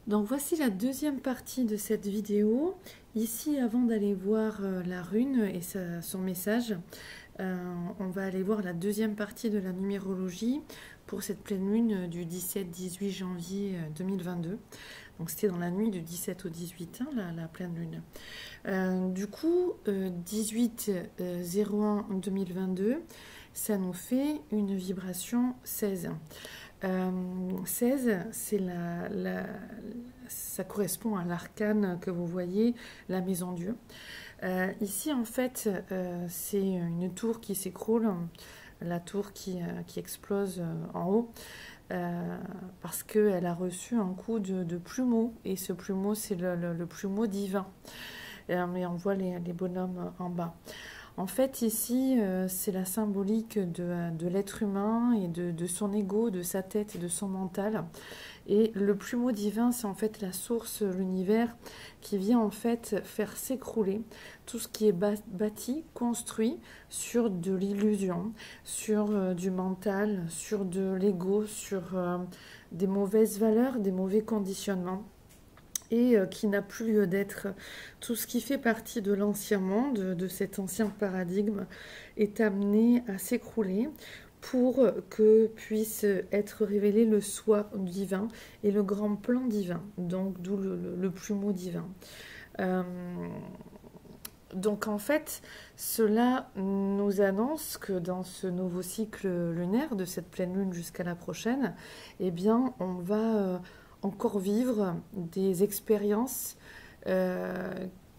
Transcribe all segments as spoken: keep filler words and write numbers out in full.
Donc voici la deuxième partie de cette vidéo. Ici, avant d'aller voir euh, la rune et sa- son message, euh, on va aller voir la deuxième partie de la numérologie pour cette pleine lune du dix-sept dix-huit janvier euh, deux mille vingt-deux. Donc c'était dans la nuit du dix-sept au dix-huit, hein, la, la pleine lune. Euh, du coup, euh, dix-huit zéro un deux mille vingt-deux, ça nous fait une vibration seize. Euh, seize, c'est la, la, ça correspond à l'arcane que vous voyez, la maison Dieu. Euh, ici, en fait, euh, c'est une tour qui s'écroule, la tour qui, euh, qui explose euh, en haut, euh, parce qu'elle a reçu un coup de, de plumeau, et ce plumeau, c'est le, le, le plumeau divin. Euh, mais on voit les, les bonhommes en bas. En fait, ici, euh, c'est la symbolique de, de l'être humain et de, de son ego, de sa tête et de son mental. Et le plumeau divin, c'est en fait la source, l'univers, qui vient en fait faire s'écrouler tout ce qui est bâti, construit sur de l'illusion, sur euh, du mental, sur de l'ego, sur euh, des mauvaises valeurs, des mauvais conditionnements, et qui n'a plus lieu d'être. Tout ce qui fait partie de l'ancien monde, de cet ancien paradigme, est amené à s'écrouler pour que puisse être révélé le soi divin et le grand plan divin, donc d'où le, le, le plumeau divin. Euh, donc en fait, cela nous annonce que dans ce nouveau cycle lunaire, de cette pleine lune jusqu'à la prochaine, eh bien on va euh, encore vivre des expériences euh,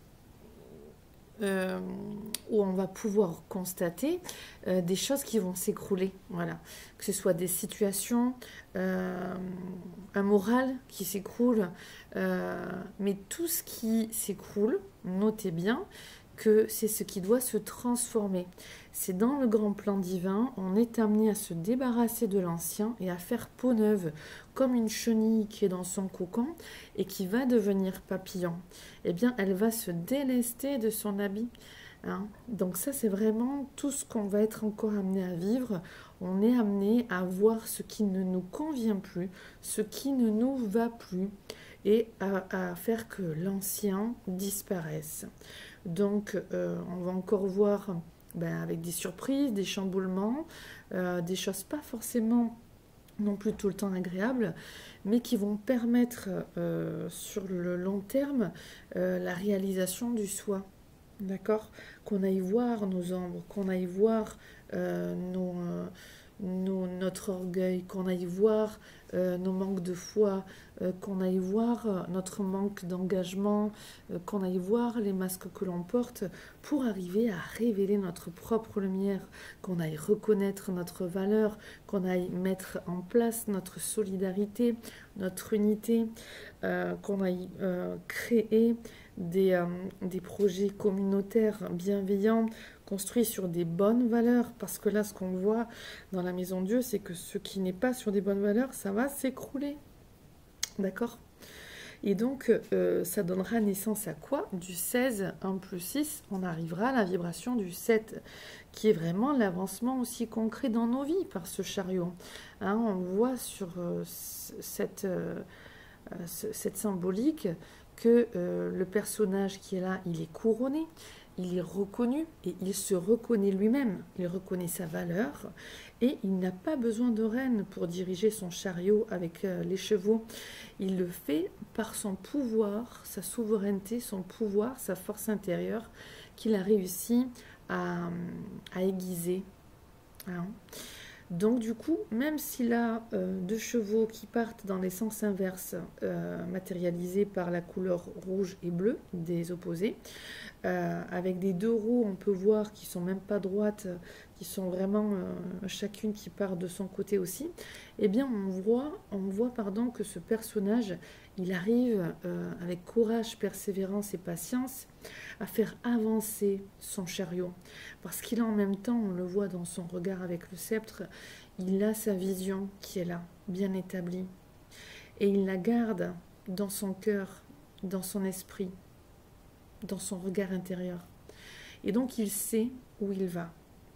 euh, où on va pouvoir constater euh, des choses qui vont s'écrouler, voilà. Que ce soit des situations, euh, un moral qui s'écroule, euh, mais tout ce qui s'écroule, notez bien que c'est ce qui doit se transformer. C'est dans le grand plan divin, on est amené à se débarrasser de l'ancien et à faire peau neuve, comme une chenille qui est dans son cocon et qui va devenir papillon. Eh bien, elle va se délester de son habit. Hein. Donc ça, c'est vraiment tout ce qu'on va être encore amené à vivre. On est amené à voir ce qui ne nous convient plus, ce qui ne nous va plus, et à, à faire que l'ancien disparaisse. Donc, euh, on va encore voir ben, avec des surprises, des chamboulements, euh, des choses pas forcément non plus tout le temps agréables, mais qui vont permettre euh, sur le long terme euh, la réalisation du soi. D'accord? Qu'on aille voir nos ombres, qu'on aille voir euh, nos, euh, nos, notre orgueil, qu'on aille voir euh, nos manques de foi, euh, qu'on aille voir euh, notre manque d'engagement, euh, qu'on aille voir les masques que l'on porte pour arriver à révéler notre propre lumière, qu'on aille reconnaître notre valeur, qu'on aille mettre en place notre solidarité, notre unité, euh, qu'on aille euh, créer Des, euh, des projets communautaires bienveillants, construits sur des bonnes valeurs, parce que là, ce qu'on voit dans la Maison Dieu, c'est que ce qui n'est pas sur des bonnes valeurs, ça va s'écrouler. D'accord? Et donc, euh, ça donnera naissance à quoi? Du seize, un plus six, on arrivera à la vibration du sept, qui est vraiment l'avancement aussi concret dans nos vies par ce chariot. Hein, on voit sur euh, cette, euh, cette symbolique que euh, le personnage qui est là, il est couronné, il est reconnu et il se reconnaît lui-même, il reconnaît sa valeur et il n'a pas besoin de reine pour diriger son chariot avec euh, les chevaux. Il le fait par son pouvoir, sa souveraineté, son pouvoir, sa force intérieure qu'il a réussi à, à aiguiser. Hein. Donc du coup, même s'il a euh, deux chevaux qui partent dans les sens inverses, euh, matérialisés par la couleur rouge et bleue des opposés, euh, avec des deux roues, on peut voir qui sont même pas droites, qui sont vraiment euh, chacune qui part de son côté aussi, eh bien on voit, on voit pardon, que ce personnage, il arrive euh, avec courage, persévérance et patience à faire avancer son chariot. Parce qu'il a en même temps, on le voit dans son regard avec le sceptre, il a sa vision qui est là, bien établie. Et il la garde dans son cœur, dans son esprit, dans son regard intérieur. Et donc il sait où il va.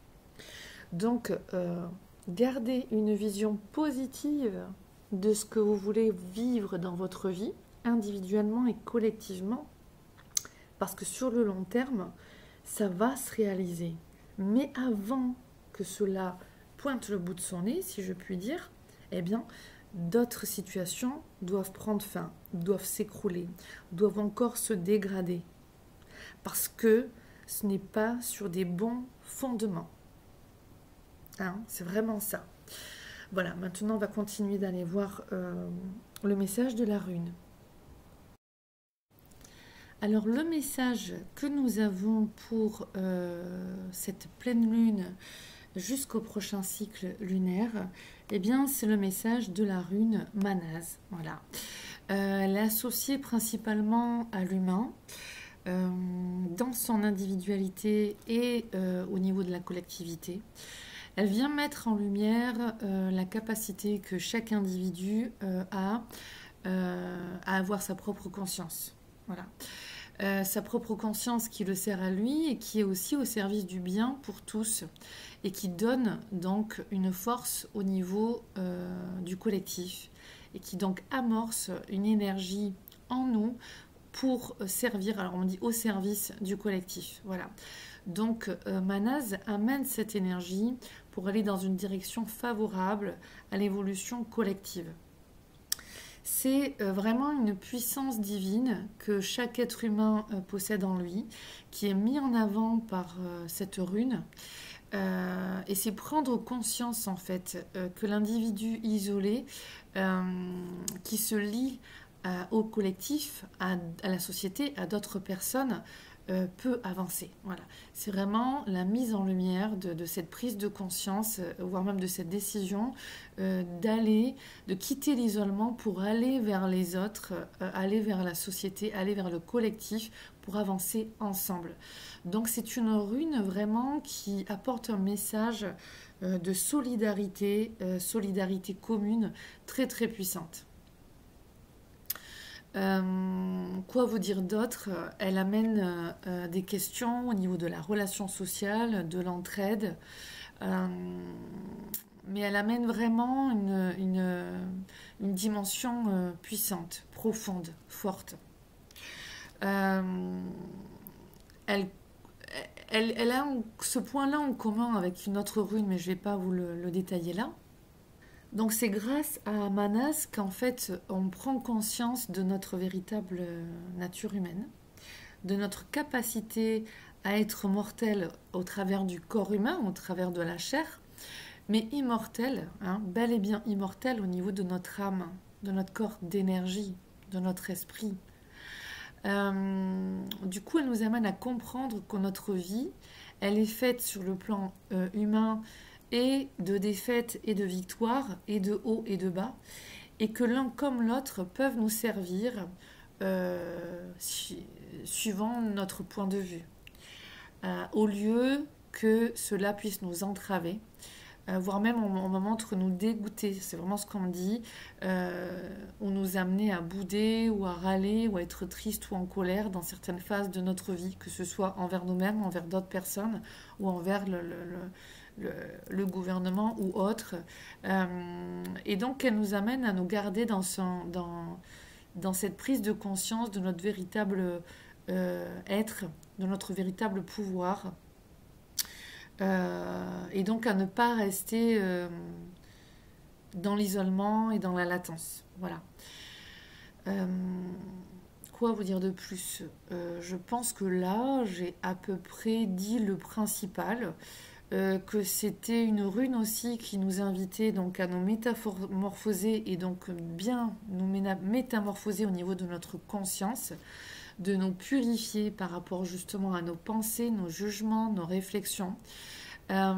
Donc, euh, gardez une vision positive de ce que vous voulez vivre dans votre vie, individuellement et collectivement, parce que sur le long terme, ça va se réaliser. Mais avant que cela pointe le bout de son nez, si je puis dire, eh bien, d'autres situations doivent prendre fin, doivent s'écrouler, doivent encore se dégrader. Parce que ce n'est pas sur des bons fondements. Hein, c'est vraiment ça. Voilà, maintenant on va continuer d'aller voir euh, le message de la rune. Alors le message que nous avons pour euh, cette pleine lune jusqu'au prochain cycle lunaire, eh bien c'est le message de la rune Manaz. Voilà. Euh, elle est associée principalement à l'humain, euh, dans son individualité et euh, au niveau de la collectivité. Elle vient mettre en lumière euh, la capacité que chaque individu euh, a euh, à avoir sa propre conscience. Voilà. Euh, sa propre conscience qui le sert à lui et qui est aussi au service du bien pour tous et qui donne donc une force au niveau euh, du collectif et qui donc amorce une énergie en nous pour servir, alors on dit au service du collectif. Voilà. Donc euh, Manaz amène cette énergie pour aller dans une direction favorable à l'évolution collective. C'est vraiment une puissance divine que chaque être humain possède en lui, qui est mis en avant par cette rune. Euh, et c'est prendre conscience en fait que l'individu isolé euh, qui se lie à, au collectif, à, à la société, à d'autres personnes, Euh, peut avancer. Voilà. C'est vraiment la mise en lumière de, de cette prise de conscience, euh, voire même de cette décision euh, d'aller, de quitter l'isolement pour aller vers les autres, euh, aller vers la société, aller vers le collectif pour avancer ensemble. Donc c'est une rune vraiment qui apporte un message euh, de solidarité, euh, solidarité commune très très puissante. Euh, quoi vous dire d'autre? Elle amène euh, des questions au niveau de la relation sociale, de l'entraide, euh, mais elle amène vraiment une, une, une dimension euh, puissante, profonde, forte. Euh, elle, elle, elle a ce point-là en commun avec une autre rune, mais je ne vais pas vous le, le détailler là. Donc c'est grâce à Manaz qu'en fait on prend conscience de notre véritable nature humaine, de notre capacité à être mortel au travers du corps humain, au travers de la chair, mais immortel, hein, bel et bien immortel au niveau de notre âme, de notre corps d'énergie, de notre esprit. Euh, du coup, elle nous amène à comprendre que notre vie, elle est faite sur le plan euh, humain, et de défaites et de victoires, et de haut et de bas, et que l'un comme l'autre peuvent nous servir euh, su suivant notre point de vue, euh, au lieu que cela puisse nous entraver, euh, voire même en moment nous dégoûter, c'est vraiment ce qu'on me dit, euh, ou nous amener à bouder, ou à râler, ou à être triste ou en colère dans certaines phases de notre vie, que ce soit envers nous-mêmes, envers d'autres personnes, ou envers le... le, le Le, le gouvernement ou autre. Euh, et donc, elle nous amène à nous garder dans, son, dans, dans cette prise de conscience de notre véritable euh, être, de notre véritable pouvoir. Euh, et donc, à ne pas rester euh, dans l'isolement et dans la latence. Voilà. Euh, quoi vous dire de plus? euh, Je pense que là, j'ai à peu près dit le principal. Euh, que c'était une rune aussi qui nous invitait donc à nous métamorphoser et donc bien nous métamorphoser au niveau de notre conscience, de nous purifier par rapport justement à nos pensées, nos jugements, nos réflexions. Euh,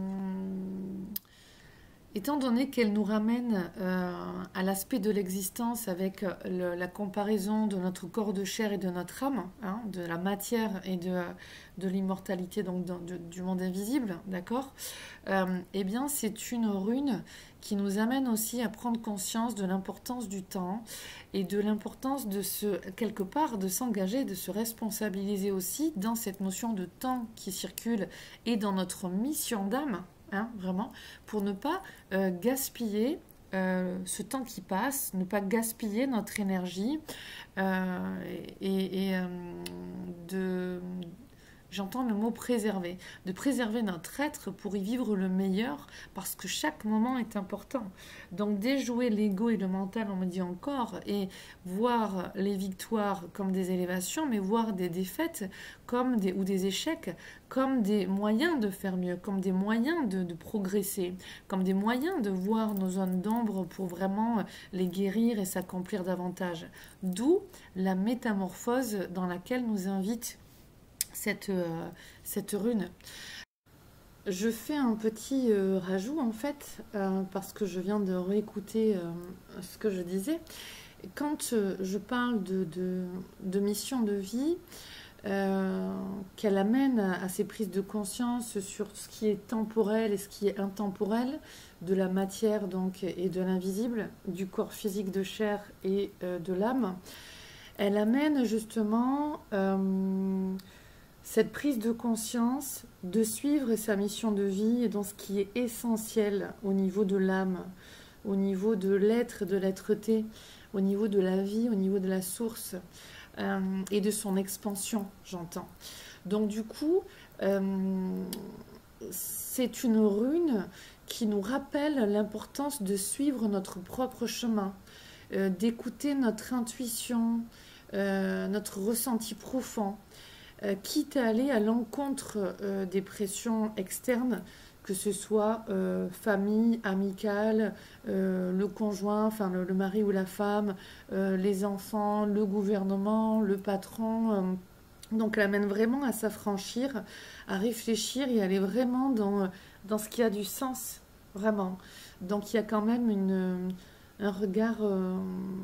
Étant donné qu'elle nous ramène euh, à l'aspect de l'existence avec le, la comparaison de notre corps de chair et de notre âme, hein, de la matière et de, de l'immortalité donc de, de, du monde invisible, d'accord, euh, eh bien c'est une rune qui nous amène aussi à prendre conscience de l'importance du temps et de l'importance de se, quelque part, de s'engager, de se responsabiliser aussi dans cette notion de temps qui circule et dans notre mission d'âme. Hein, vraiment, pour ne pas euh, gaspiller euh, ce temps qui passe, ne pas gaspiller notre énergie euh, et, et, euh, de... J'entends le mot préserver, de préserver notre être pour y vivre le meilleur, parce que chaque moment est important. Donc déjouer l'ego et le mental, on me dit encore, et voir les victoires comme des élévations, mais voir des défaites comme des, ou des échecs comme des moyens de faire mieux, comme des moyens de, de progresser, comme des moyens de voir nos zones d'ombre pour vraiment les guérir et s'accomplir davantage. D'où la métamorphose dans laquelle nous invite Cette, euh, cette rune. Je fais un petit euh, rajout en fait, euh, parce que je viens de réécouter euh, ce que je disais. Quand euh, je parle de, de, de mission de vie, euh, qu'elle amène à, à ces prises de conscience sur ce qui est temporel et ce qui est intemporel, de la matière donc et de l'invisible, du corps physique de chair et euh, de l'âme, elle amène justement... Euh, cette prise de conscience de suivre sa mission de vie et dans ce qui est essentiel au niveau de l'âme, au niveau de l'être, de l'être-té, au niveau de la vie, au niveau de la source euh, et de son expansion, j'entends. Donc du coup, euh, c'est une rune qui nous rappelle l'importance de suivre notre propre chemin, euh, d'écouter notre intuition, euh, notre ressenti profond, Euh, quitte à aller à l'encontre euh, des pressions externes, que ce soit euh, famille, amicale, euh, le conjoint, enfin le, le mari ou la femme, euh, les enfants, le gouvernement, le patron. Euh, donc elle amène vraiment à s'affranchir, à réfléchir et aller vraiment dans, dans ce qui a du sens, vraiment. Donc il y a quand même une, un regard euh,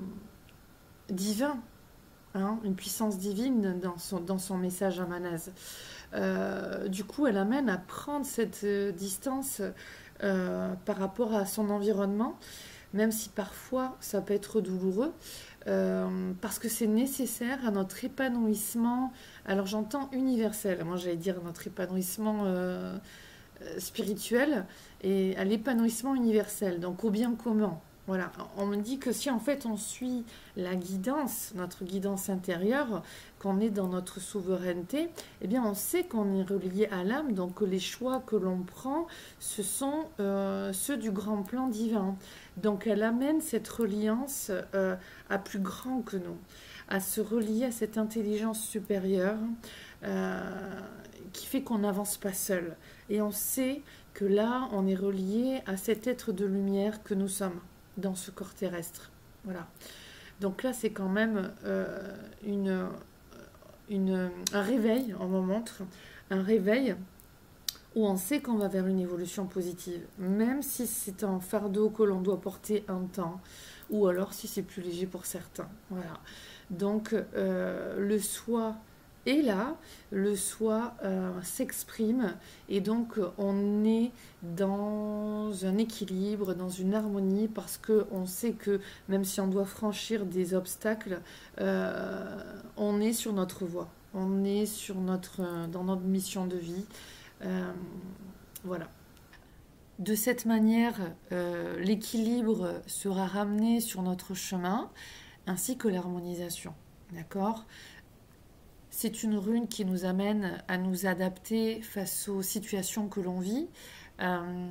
divin. Hein, une puissance divine dans son, dans son message à Manaz. Euh, du coup, elle amène à prendre cette euh, distance euh, par rapport à son environnement, même si parfois ça peut être douloureux, euh, parce que c'est nécessaire à notre épanouissement. Alors j'entends universel, moi j'allais dire notre épanouissement euh, spirituel et à l'épanouissement universel, donc au bien commun. Voilà, on me dit que si en fait on suit la guidance, notre guidance intérieure, qu'on est dans notre souveraineté, eh bien on sait qu'on est relié à l'âme, donc que les choix que l'on prend, ce sont euh, ceux du grand plan divin. Donc elle amène cette reliance euh, à plus grand que nous, à se relier à cette intelligence supérieure euh, qui fait qu'on n'avance pas seul. Et on sait que là, on est relié à cet être de lumière que nous sommes dans ce corps terrestre. Voilà. Donc là, c'est quand même euh, une, une, un réveil, on me montre, un réveil où on sait qu'on va vers une évolution positive, même si c'est un fardeau que l'on doit porter un temps, ou alors si c'est plus léger pour certains. Voilà. Donc euh, le soi est là, le soi euh, s'exprime, et donc on est dans un équilibre, dans une harmonie, parce qu'on sait que même si on doit franchir des obstacles, euh, on est sur notre voie, on est sur notre, dans notre mission de vie. Euh, voilà. De cette manière, euh, l'équilibre sera ramené sur notre chemin, ainsi que l'harmonisation. D'accord ? C'est une rune qui nous amène à nous adapter face aux situations que l'on vit euh,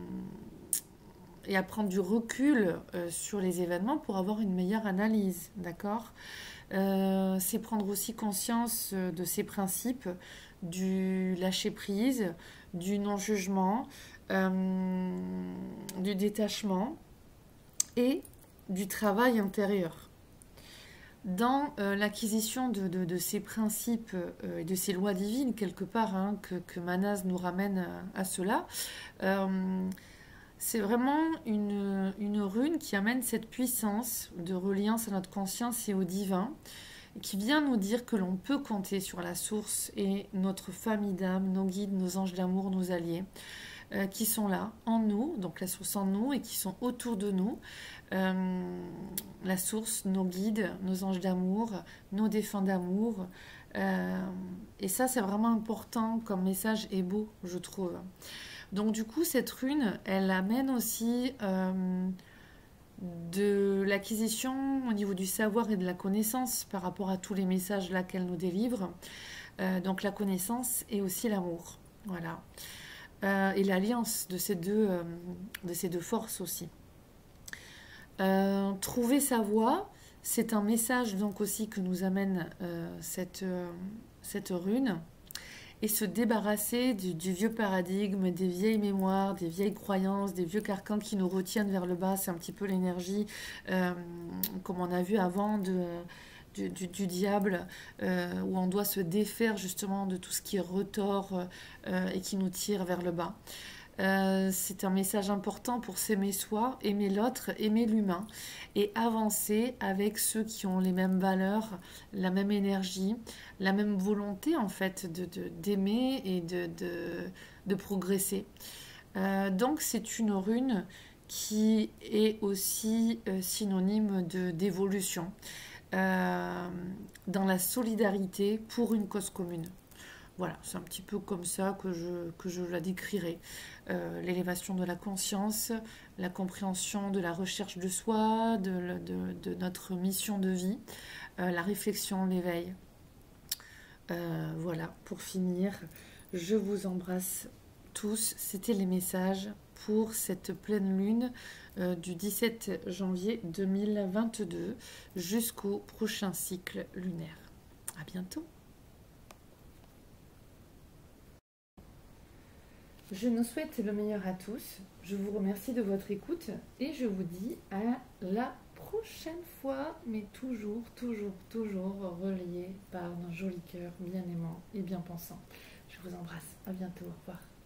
et à prendre du recul euh, sur les événements pour avoir une meilleure analyse. D'accord ? euh, C'est prendre aussi conscience de ces principes, du lâcher-prise, du non-jugement, euh, du détachement et du travail intérieur. Dans euh, l'acquisition de, de, de ces principes euh, et de ces lois divines, quelque part, hein, que, que Manaz nous ramène à, à cela, euh, c'est vraiment une, une rune qui amène cette puissance de reliance à notre conscience et au divin, qui vient nous dire que l'on peut compter sur la source et notre famille d'âme, nos guides, nos anges d'amour, nos alliés, euh, qui sont là, en nous, donc la source en nous, et qui sont autour de nous. Euh, la source, nos guides, nos anges d'amour, nos défunts d'amour. Euh, et ça, c'est vraiment important comme message et beau, je trouve. Donc du coup, cette rune, elle amène aussi... Euh, de l'acquisition au niveau du savoir et de la connaissance par rapport à tous les messages là qu'elle nous délivre. Euh, donc la connaissance et aussi l'amour. Voilà. Euh, et l'alliance de ces deux, euh, de ces deux forces aussi. Euh, trouver sa voie, c'est un message donc aussi que nous amène euh, cette, euh, cette rune. Et se débarrasser du, du vieux paradigme, des vieilles mémoires, des vieilles croyances, des vieux carcans qui nous retiennent vers le bas. C'est un petit peu l'énergie, euh, comme on a vu avant, de, du, du, du diable, euh, où on doit se défaire justement de tout ce qui est retort euh, et qui nous tire vers le bas. Euh, c'est un message important pour s'aimer soi, aimer l'autre, aimer l'humain et avancer avec ceux qui ont les mêmes valeurs, la même énergie, la même volonté en fait de, de- d'aimer et de, de, de progresser. Euh, donc c'est une rune qui est aussi euh, synonyme de, d'évolution euh, dans la solidarité pour une cause commune. Voilà, c'est un petit peu comme ça que je, que je la décrirais. Euh, l'élévation de la conscience, la compréhension de la recherche de soi, de, de- de notre mission de vie, euh, la réflexion, l'éveil. Euh, voilà, pour finir, je vous embrasse tous. C'était les messages pour cette pleine lune euh, du dix-sept janvier deux mille vingt-deux jusqu'au prochain cycle lunaire. À bientôt. Je nous souhaite le meilleur à tous. Je vous remercie de votre écoute et je vous dis à la prochaine fois, mais toujours, toujours, toujours relié par un joli cœur bien aimant et bien pensant. Je vous embrasse. À bientôt. Au revoir.